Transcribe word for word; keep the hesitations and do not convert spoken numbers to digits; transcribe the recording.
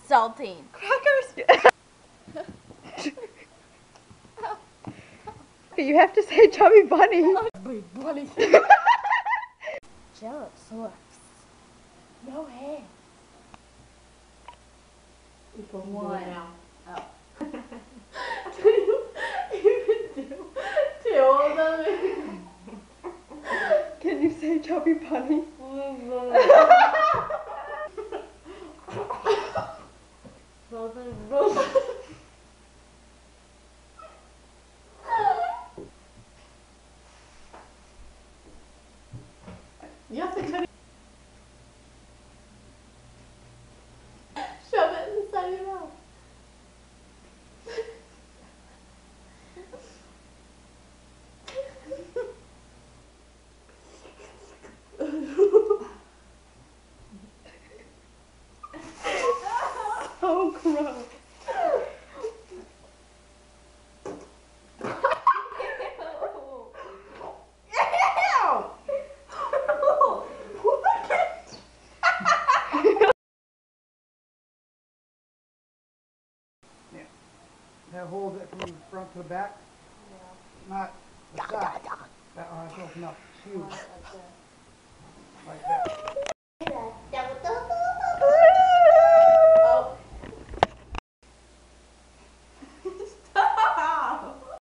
insulting. Crackers? You have to say chubby bunny. Chubby bunny. Jealous. No hands. One. Oh. Do you even do two of them? Can you say chubby bunny? You have to cut it. Shove it inside your mouth. So gross. That holds it from the front to the back? Yeah. Not the side. That one has to open up huge. Like that.